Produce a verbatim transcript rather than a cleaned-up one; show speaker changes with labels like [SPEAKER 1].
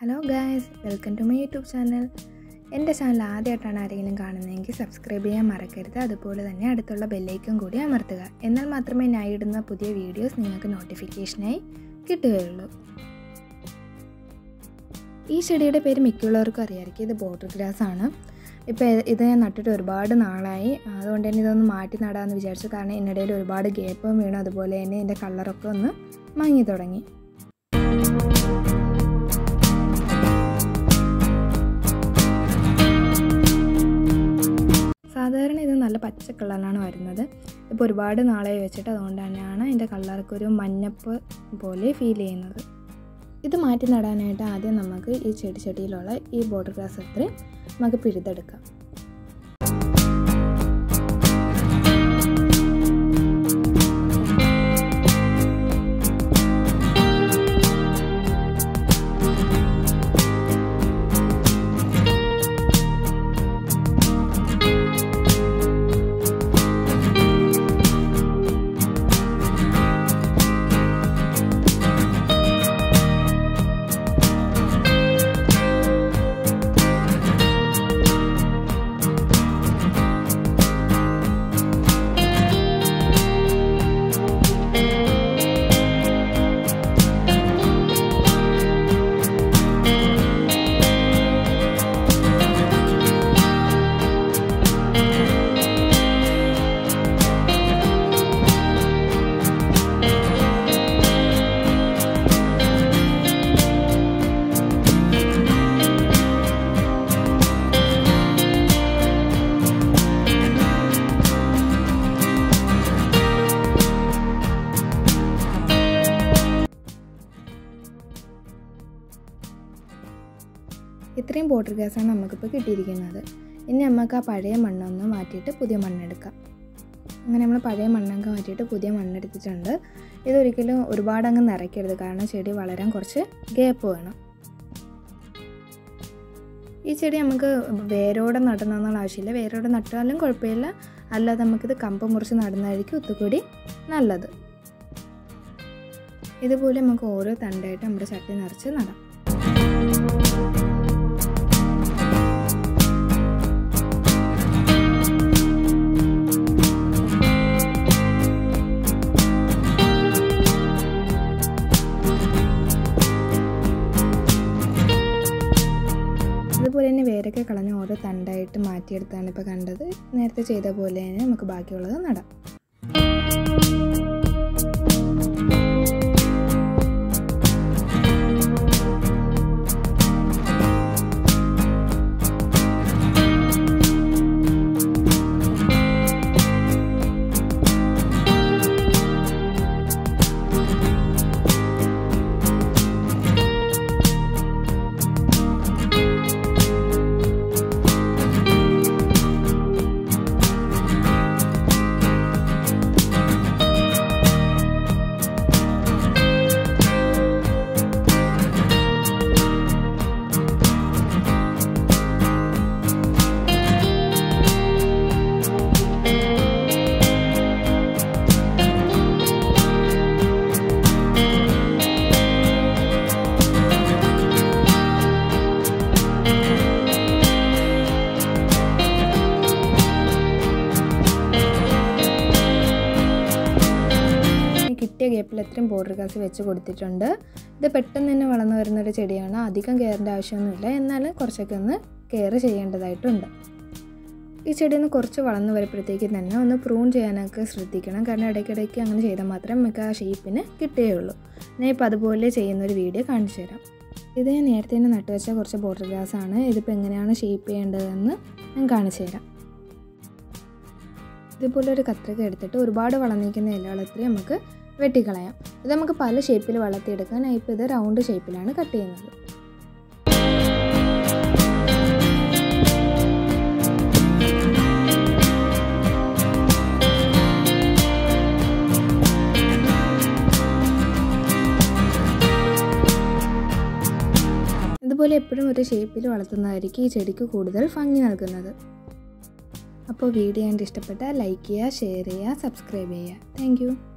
[SPEAKER 1] Hello guys, welcome to my YouTube channel. എൻ്റെ channel ആദ്യമായിട്ടാണ് ആരെങ്കിലും കാണുന്നതെങ്കിൽ സബ്സ്ക്രൈബ് ചെയ്യാൻ മറക്കരുത്. അതുപോലെ തന്നെ അടുത്തുള്ള ബെല്ലൈക്കൺ കൂടി അമർത്തുക. എന്നാൽ മാത്രമേ ഞാൻ ഇടുന്ന പുതിയ വീഡിയോസ് നിങ്ങൾക്ക് നോട്ടിഫിക്കേഷനായി കിട്ടുകയുള്ളൂ. ഈ ചെടിയുടെ പേര് മിക്കുള്ളവർക്കും അറിയാമായിരിക്കും. ഇത് ബോർഡർ ഗ്രാസ് ആണ്. ഇപ്പോൾ ഇത് ഞാൻ നട്ടിട്ട് ഒരുപാട് നാളായി. അതുകൊണ്ട് തന്നെ ഇതൊന്ന് മാറ്റി നടാമെന്ന് വിചാരിച്ചു. കാരണം ഇതിനിടയിൽ ഒരുപാട് ഗ്യാപ്പും വീണു. അതുപോലെ തന്നെ ഇതിൻ്റെ കളറൊക്കെ ഒന്ന് മങ്ങി തുടങ്ങി. സാധാരണ ഇത് നല്ല പച്ച കളറിലാണ് വരുന്നത്. ഇപ്പോൾ ഒരുപാട് നാളായി വെച്ചിട്ട് അതുകൊണ്ട് തന്നെയാണ് ഇതിൻ്റെ കളറൊക്കെ ഒരു മഞ്ഞപ്പ് പോലെ ഫീൽ ചെയ്യുന്നത്. ഇത് മാറ്റി നടാനായിട്ട് ആദ്യം നമുക്ക് ഈ ചെടി ചെടിയിലുള്ള ഈ ബോർഡർ ഗ്രാസ് അത്രയും നമുക്ക് പിഴുതെടുക്കാം. ഇത്രയും ബോർഡർ ഗ്രാസാണ് നമുക്കിപ്പോൾ കിട്ടിയിരിക്കുന്നത്. ഇനി നമുക്ക് ആ പഴയ മണ്ണൊന്ന് മാറ്റിയിട്ട് പുതിയ മണ്ണെടുക്കാം. അങ്ങനെ നമ്മൾ പഴയ മണ്ണൊക്കെ മാറ്റിയിട്ട് പുതിയ മണ്ണെടുത്തിട്ടുണ്ട്. ഇതൊരിക്കലും ഒരുപാട് അങ്ങ് നിറയ്ക്കരുത്, കാരണം ചെടി വളരാൻ കുറച്ച് ഗ്യാപ്പ് വേണം. ഈ ചെടി നമുക്ക് വേരോടെ നടണമെന്നുള്ള ആവശ്യമില്ല. വേരോടെ നട്ടാലും കുഴപ്പമില്ല. അല്ലാതെ നമുക്കിത് കമ്പ് മുറിച്ച് നടുന്നതായിരിക്കും ഒത്തുകൂടി നല്ലത്. ഇതുപോലെ നമുക്ക് ഓരോ തണ്ടായിട്ട് നമ്മുടെ ചട്ടി നിറച്ച് നടാം. അതുപോലെ തന്നെ വേരൊക്കെ കളഞ്ഞ് ഓരോ തണ്ടായിട്ട് മാറ്റിയെടുത്താണ് ഇപ്പോൾ കണ്ടത്. നേരത്തെ ചെയ്ത പോലെ തന്നെ നമുക്ക് ബാക്കിയുള്ളത് നടാം. കിട്ടിയ ഗ്യാപ്പിൽ എത്രയും ബോർഡർ ഗ്രാസ് വെച്ച് കൊടുത്തിട്ടുണ്ട്. ഇത് പെട്ടെന്ന് തന്നെ വളർന്നു വരുന്നൊരു ചെടിയാണ്. അധികം കെയറിൻ്റെ ആവശ്യമൊന്നുമില്ല, എന്നാലും കുറച്ചൊക്കെ ഒന്ന് കെയർ ചെയ്യേണ്ടതായിട്ടുണ്ട്. ഈ ചെടി ഒന്ന് കുറച്ച് വളർന്നു വരുമ്പോഴത്തേക്ക് തന്നെ ഒന്ന് പ്രൂൺ ചെയ്യാനൊക്കെ ശ്രദ്ധിക്കണം. കാരണം ഇടയ്ക്കിടയ്ക്ക് അങ്ങനെ ചെയ്താൽ മാത്രമേ നമുക്ക് ആ ഷേപ്പിന് കിട്ടുകയുള്ളൂ. ഞാൻ ഇപ്പോൾ അതുപോലെ ചെയ്യുന്നൊരു വീഡിയോ കാണിച്ചു തരാം. ഇത് ഞാൻ നേരത്തെ തന്നെ നട്ടുവെച്ച കുറച്ച് ബോർഡർ ഗ്രാസ് ആണ്. ഇതിപ്പോൾ എങ്ങനെയാണ് ഷേപ്പ് ചെയ്യേണ്ടതെന്ന് ഞാൻ കാണിച്ചു തരാം. ഇതുപോലെ ഒരു കത്രിക എടുത്തിട്ട് ഒരുപാട് വളർന്നിരിക്കുന്ന ഇലകളത്രയും നമുക്ക് വെട്ടിക്കളയാം. ഇത് നമുക്ക് പല ഷേപ്പിൽ വളർത്തിയെടുക്കാൻ. ഞാൻ ഇപ്പോൾ ഇത് റൗണ്ട് ഷേപ്പിലാണ് കട്ട് ചെയ്യുന്നത്. ഇതുപോലെ എപ്പോഴും ഒരു ഷേപ്പിൽ വളർത്തുന്നതായിരിക്കും ഈ ചെടിക്ക് കൂടുതൽ ഭംഗി നൽകുന്നത്. അപ്പോൾ വീഡിയോ കണ്ട് ഇഷ്ടപ്പെട്ടാൽ ലൈക്ക് ചെയ്യുക, ഷെയർ ചെയ്യുക, സബ്സ്ക്രൈബ് ചെയ്യുക. Thank U.